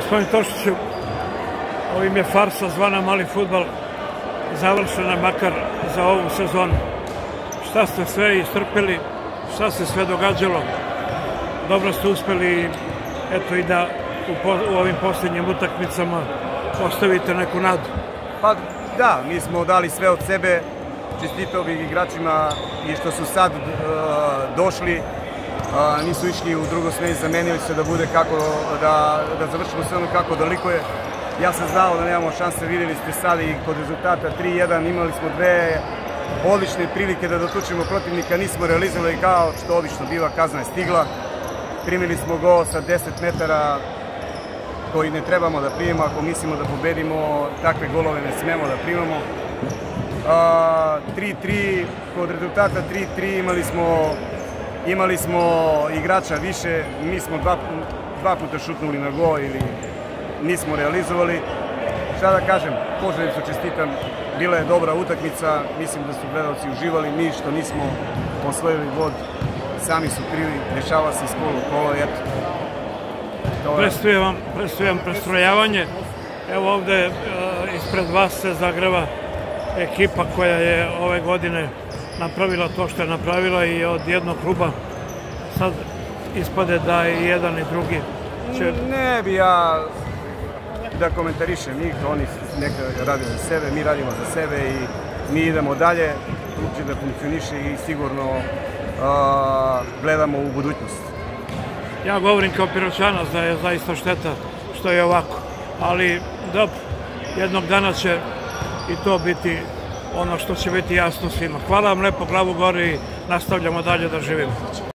Gospodin Tošiću, ovim je farsa zvana mali fudbal završena makar za ovu sezonu. Šta ste sve istrpeli, šta se sve događalo, dobro ste uspeli eto i da u ovim posljednjim utakmicama postavite neku nadu. Pa da, mi smo dali sve od sebe, čestitao bih igračima i što su sad došli, nisu išli u drugo smjeni, zamenili se da bude kako, da završimo sve ono kako dolikuje. Ja sam znao da nemamo šanse, vidjeli ste sad i kod rezultata 3-1, imali smo dve odlične prilike da dotučimo protivnika, nismo realizovali kao što obično biva, kazna je stigla. Primili smo gol sa 10 metara koji ne trebamo da primimo, ako mislimo da pobedimo, takve golove ne smemo da primamo. 3-3, kod rezultata 3-3 imali smo igrača više, mi smo dva puta šutnuli na gol ili nismo realizovali. Šta da kažem, Požarevcu čestitam, bila je dobra utakmica, mislim da su gledalci uživali, mi što nismo osvojili bod, sami su krivi, dešava se iz kola u kolo, eto. Predstavljam prestrojavanje. Evo ovde ispred vas se zagreva ekipa koja je ove godine napravila to što je napravila i od jednog kluba sad ispade da i jedan i drugi će... Ne bi ja da komentarišem njih, oni neka rade za sebe, mi radimo za sebe i mi idemo dalje, klub će da funkcioniše i sigurno gledamo u budućnost. Ja govorim kao Piroćanac da je zaista šteta što je ovako, ali dobro, jednog dana će i to biti ono što će biti jasno svima. Hvala vam lepo, glavu gore i nastavljamo dalje da živimo.